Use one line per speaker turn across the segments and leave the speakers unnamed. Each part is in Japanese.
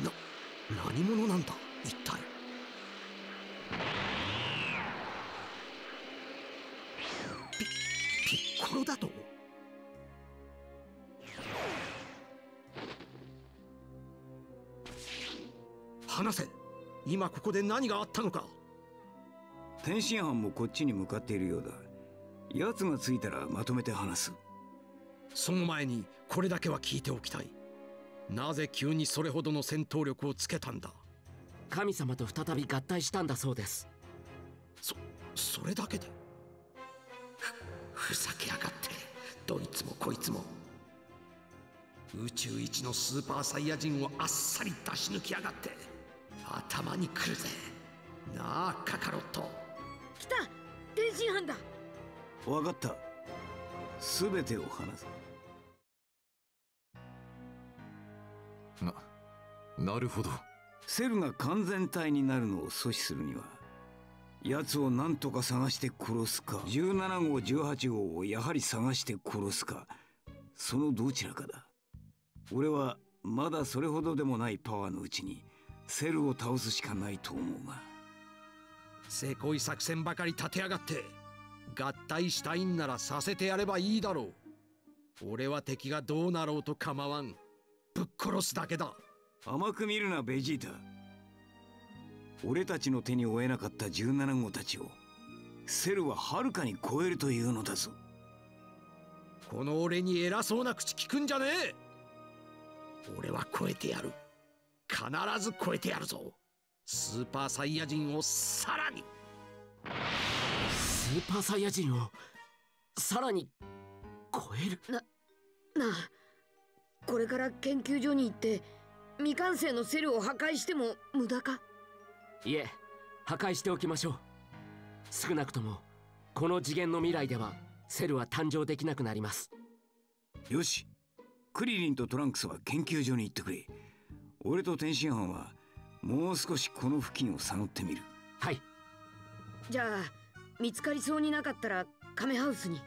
何者なんだ一体。ピッコロだと。話せ。今ここで何があったのか。
天津飯もこっちに向かっているようだ。奴が着いたらまとめて話す。
その前にこれだけは聞いておきたい。なぜ急にそれほどの戦闘力をつけたんだ。
神様と再び合体したんだそうです。
それだけで。ふざけやがって。どいつもこいつも。宇宙一のスーパーサイヤ人をあっさり出し抜きやがって。頭にくるぜ。なあカカロット。
来た、天津飯だ。
分かった。全てを話す。
なるほど。
セルが完全体になるのを阻止するには、奴を何とか探して殺すか、17号18号をやはり探して殺すか、そのどちらかだ。俺はまだそれほどでもないパワーのうちにセルを倒すしかないと思うが。
せこい作戦ばかり立てやがって。合体したいんならさせてやればいいだろう。俺は敵がどうなろうと構わん。ぶっ殺すだけだ。
甘く見るなベジータ。俺たちの手に負えなかった17号たちをセルははるかに超えるというのだぞ。
この俺に偉そうな口聞くんじゃねえ。俺は超えてやる。必ず超えてやるぞ。スーパーサイヤ人をさらに。
スーパーサイヤ人をさらに超える。
なあ、これから研究所に行って未完成のセルを破壊しても無駄か。
いえ、破壊しておきましょう。少なくともこの次元の未来ではセルは誕生できなくなります。
よし、クリリンとトランクスは研究所に行ってくれ。俺と天津飯はもう少しこの付近を探ってみる。
はい。
じゃあ見つかりそうになかったらカメハウスに。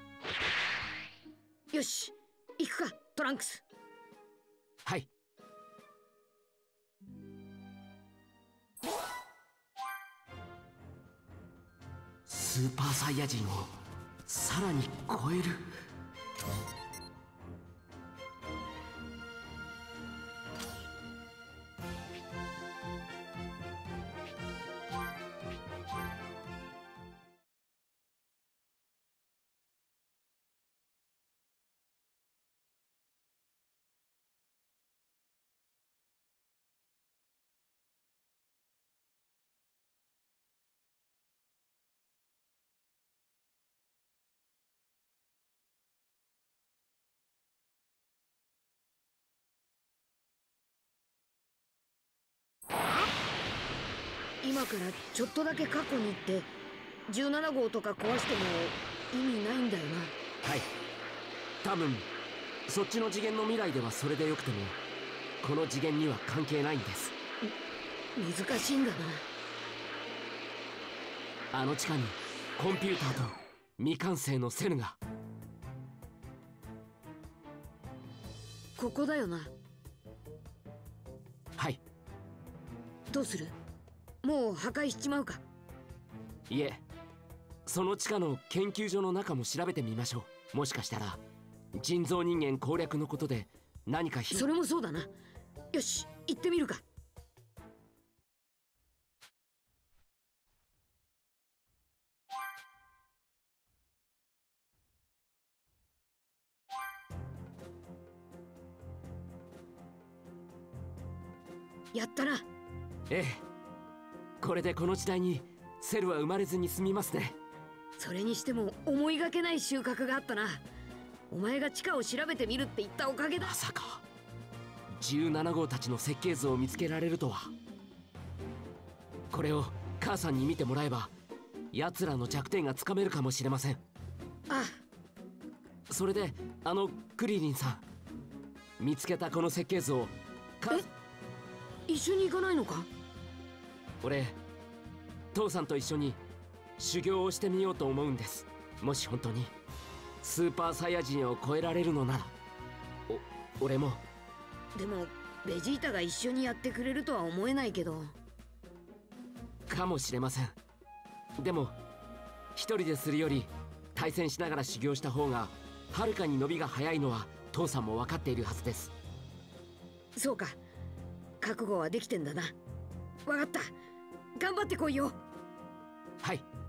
よし、行くかトランクス。
はい。スーパーサイヤ人をさらに超える。
今からちょっとだけ過去に行って17号とか壊しても意味ないんだよな。
はい。多分そっちの次元の未来ではそれでよくてもこの次元には関係ないんです。
難しいんだな。
あの地下にコンピューターと未完成のセルが。
ここだよな。
はい。
どうする？もう破壊しちまうか？
いえ、その地下の研究所の中も調べてみましょう。もしかしたら人造人間攻略のことで何か
それもそうだな。よし、行ってみるか。やったな。
ええ、これでこの時代にセルは生まれずに済みますね。
それにしても思いがけない収穫があったな。お前が地下を調べてみるって言ったおかげだ。
まさか17号たちの設計図を見つけられるとは。これを母さんに見てもらえば奴らの弱点がつかめるかもしれません。
ああ。
それでクリリンさん、見つけたこの設計図を
一緒に行かないのか？
俺父さんと一緒に修行をしてみようと思うんです。もし本当にスーパーサイヤ人を超えられるのなら俺も。
でもベジータが一緒にやってくれるとは思えないけど。
かもしれません。でも一人でするより対戦しながら修行した方がはるかに伸びが早いのは父さんも分かっているはずです。
そうか、覚悟はできてんだな。分かった、頑張ってこいよ。
はい。